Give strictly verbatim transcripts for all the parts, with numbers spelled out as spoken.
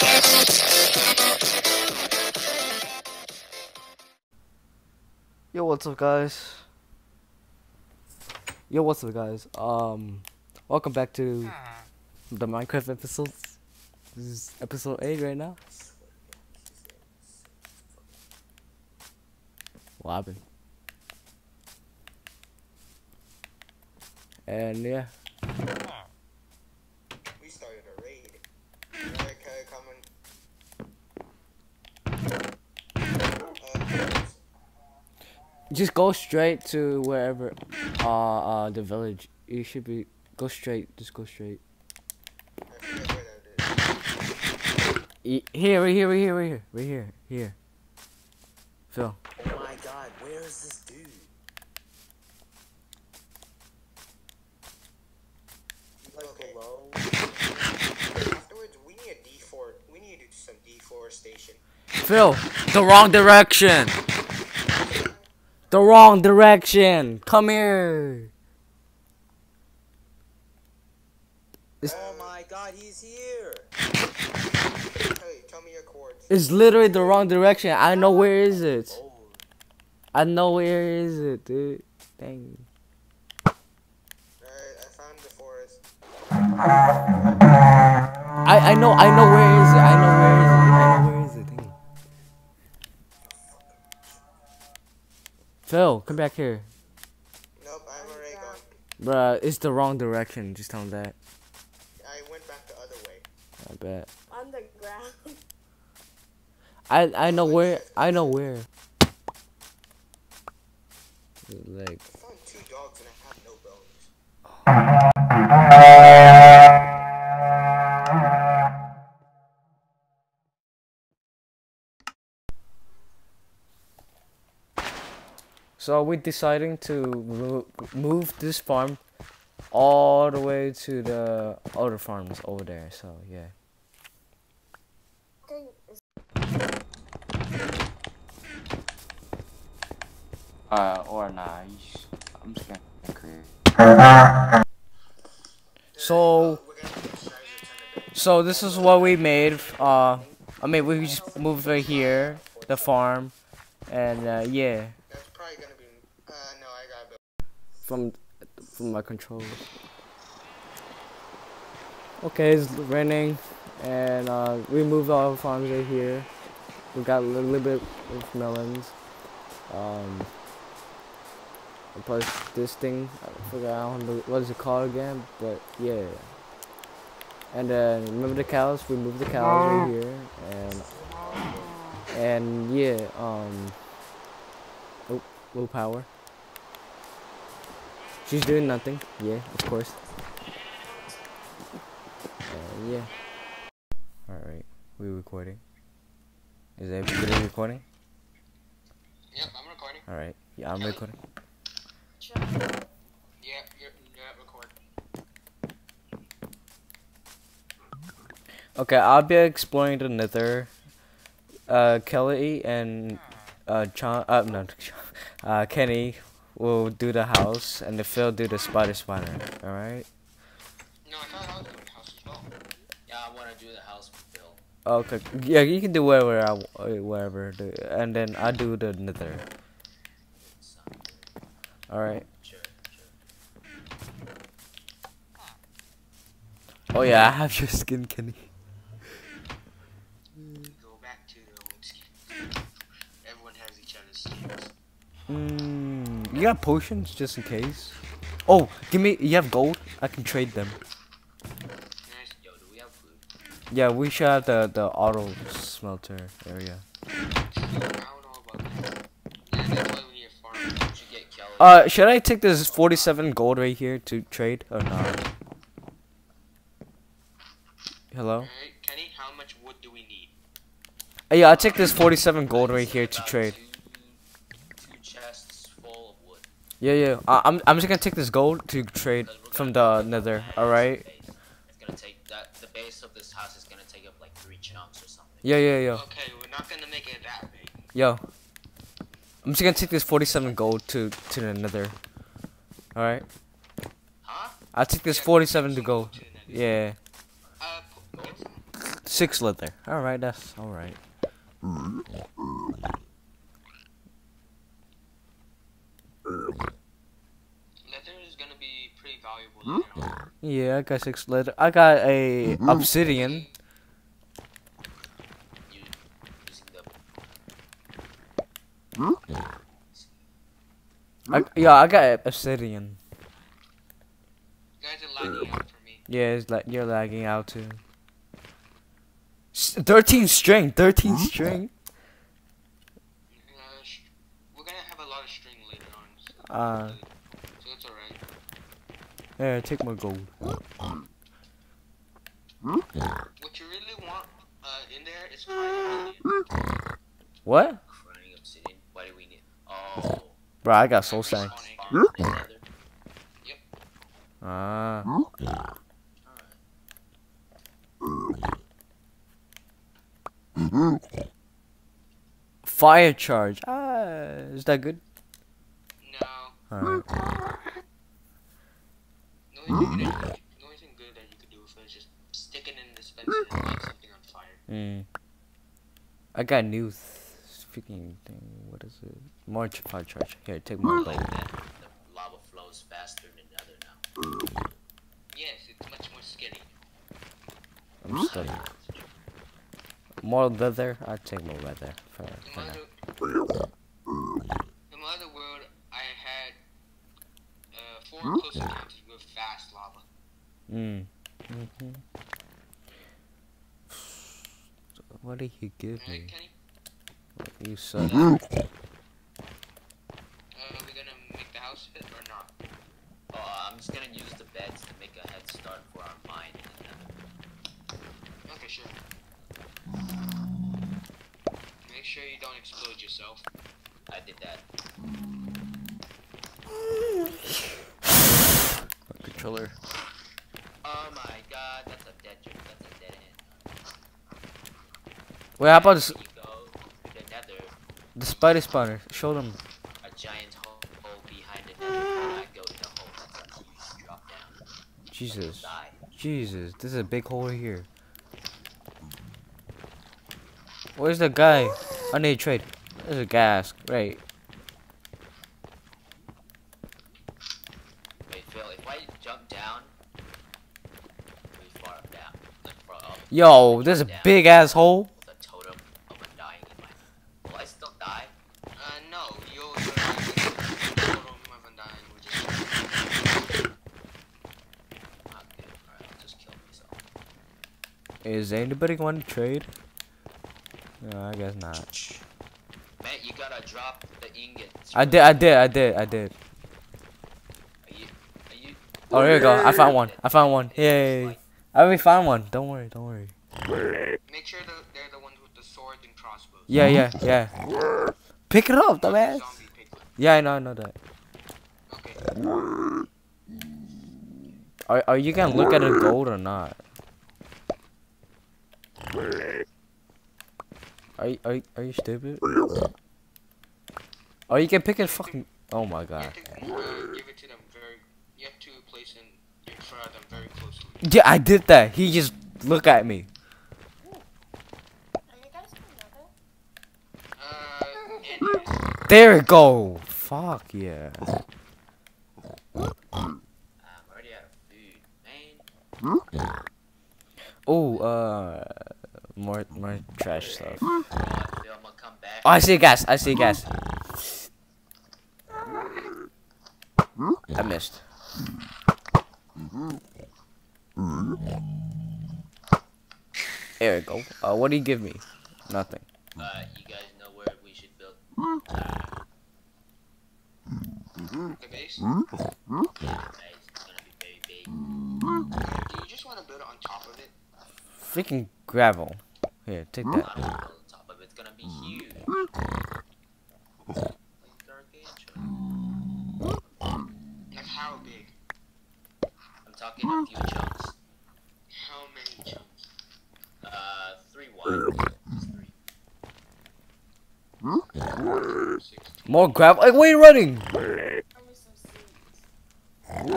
Yo, what's up, guys? Yo, what's up, guys? Um, welcome back to the Minecraft episodes. This is episode eight right now. What happened? And yeah. We started a raid. America coming. Uh, Just go straight to wherever, uh, uh, the village. You should be, go straight, just go straight. I forget where that is. E here, right here, right here, right here, right here, here. Phil. Oh my god, where is this dude? Like Okay. below? Afterwards, we need a D four. We need to do some deforestation. Phil, the wrong direction. The wrong direction. Come here. Oh my god, he's here! Hey, tell me your chords. It's literally the wrong direction. I know where is it. Oh, I know where is it, dude. Dang. Alright, I found the forest. I I know I know where is it. I know where is it. I know where is it. Dang. Phil, come back here. Nope, I'm already gone. Bruh, it's the wrong direction. Just tell him that. I went back the other way. I bet. On the ground. I I know where. I know where. Like. I found two dogs and I have no bones. So we're deciding to mo move this farm all the way to the other farms over there. So yeah. Uh, or nah, you sh I'm just gonna create. So We're gonna get Shizer ton of so this is what we made. Uh, I mean we just moved right here, the farm, and uh, yeah, That's probably gonna be. Uh, no, I got build. from from my controller. Okay, it's raining, and uh, we moved all the farms right here. We got a little bit of melons. Um, plus this thing, I forgot I don't know what is it called again, but yeah. And then remember the cows? We moved the cows right here, and and yeah. Um, oh, low power. She's doing nothing. Yeah, of course. Uh, yeah. Alright, we recording. Is everybody recording? Yep, I'm recording. Alright, yeah, I'm recording. Yeah, you're, yeah, record. Okay, I'll be exploring the Nether. Uh, Kelly and uh, John, uh, no, uh, Kenny will do the house, and the Phil do the spider spider. All right. No, I thought I was doing the house as well. yeah, I wanna do the house with Phil. Okay. Yeah, you can do whatever, I, w- whatever, do, and then I do the Nether. All right. Sure, sure. Oh yeah, I have your skin, Kenny. Go back to the old skins. Everyone has each other's skins. Mm, you got potions just in case. Oh, give me. You have gold? I can trade them. Nice. Yo, do we have food? Yeah, we should have the the auto smelter area. I don't know about that. Yeah, that's why we need a farm. We should get Kelly. Uh, should I take this forty-seven gold right here to trade or not? Hello? Alright, Kenny, how much wood do we need? Uh, yeah, I'll take this forty-seven gold right here to About trade. Two, two chests full of wood. Yeah, yeah. Uh, I'm I'm just gonna take this gold to trade Because we're from gonna the build a Nether. massive All right. base. It's gonna take that. The base of this house is gonna take up like three chunks or something. Yeah, yeah, yeah. Okay, we're not gonna make it that big. Yo, I'm just gonna take this forty-seven gold to to the Nether. All right. Huh? I'll take this Yeah, forty-seven to some go. to the nether. Yeah. Uh, p- gold? Six leather. Alright, that's alright. Leather is gonna be pretty valuable later on. Yeah, I got six leather. I got a obsidian. You using the I, yeah, I got obsidian. You guys are lagging out for me. Yeah, it's like you're lagging out too. S- thirteen string, thirteen string. Uh, sh- we're gonna have a lot of string later on. So, Uh, so it's alright. yeah, take my gold. What you really want uh, in there is crying obsidian. What? crying obsidian. Why do we need? Oh. Bro, I got soul sand. Farm the nether. Ah. Fire charge. Ah, is that good? No. Alright. The only thing, that, the only thing good that you could do with it is just stick it in the dispenser and light something on fire. Mm. I got new th freaking thing. What is it? More ch- fire charge. Here, take my Like gold. that, the lava flows faster than the other now. Yes, it's much more scary. I'm studying. More leather. I take more leather for, In for my now. other, in my other world, I had uh, four close encounters with fast lava. Mm. Mm-hmm. What did he give me? Alright, Kenny? You suck. Uh, are we gonna make the house fit or not? Oh, I'm just gonna use the beds to make a head start for our mine in the nether. Okay, sure. Make sure you don't explode yourself. I did that. Controller. Oh my god, that's a dead joke. That's a dead end. Wait, how about this, When you go to the nether, the spider spawner? Show them. a giant hole, hole behind the nether. When I go in the hole, that's a huge drop down. Jesus. Die. Jesus, this is a big hole here. Where's the guy? I need to trade. There's a gas. Right. Wait, Phil, if I jump down, pretty far up down, like far up, Yo, there's a big ass hole. the totem of undying in my. Will I still die? Uh, no, you'll total of undying, which is Okay, alright, I'll just kill myself. Is anybody going to trade? No, I guess not. Man, you gotta drop the ingots. I did, I did, I did, I did. Are you, are you, Oh, here we go. I found one. I found one. Yay. I already found one. Don't worry, don't worry. make sure that they're the ones with the sword and crossbows. Yeah, yeah, yeah. Pick it up, dumbass. Zombie piglet. Yeah, I know, I know that. Okay. Are, are you gonna look at the gold or not? Are you, are you, are you stupid? Oh, you can pick it fucking. Oh my You god. have to uh, give it to them very. You have to place in in front of them very closely. Yeah, I did that. He just look at me. Uh, and yes. There we go. Fuck yeah. I'm already out of food, man. Oh, uh, more more trash stuff. Oh, Uh, Phil, I'm gonna come back. I see gas. I see gas. I missed. There we go. Uh, what do you give me? Nothing. Uh, you guys know where we should build? The base. Yeah, it's gonna be very big. Do you just want to build it on top of it? Freaking gravel. Here, take that. Not on the top of it. It's gonna be huge. Like gargantuan. Like how big? I'm talking a few chunks. How many chunks? Uh, three wide. Just three. Six. More gravel. Like, where are you running? Doing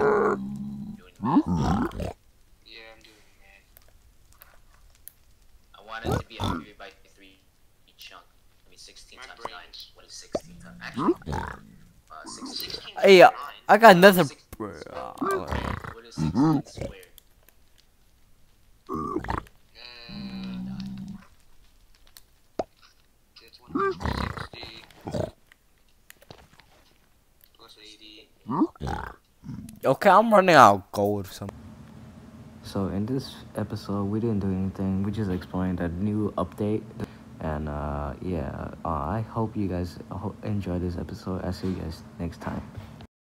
Yeah, I'm doing mad. be a three by three chunk. I mean, sixteen My times brain nine. is- What is sixteen times? Actually, uh, sixteen. sixteen Hey, uh, times nine. I got another. Six- What is sixteen squared? Uh, That's one hundred sixty plus eighty. Okay, I'm running out of gold or something. So in this episode, we didn't do anything. We just explained a new update, and uh, yeah, uh, I hope you guys ho- enjoy this episode. I'll see you guys next time.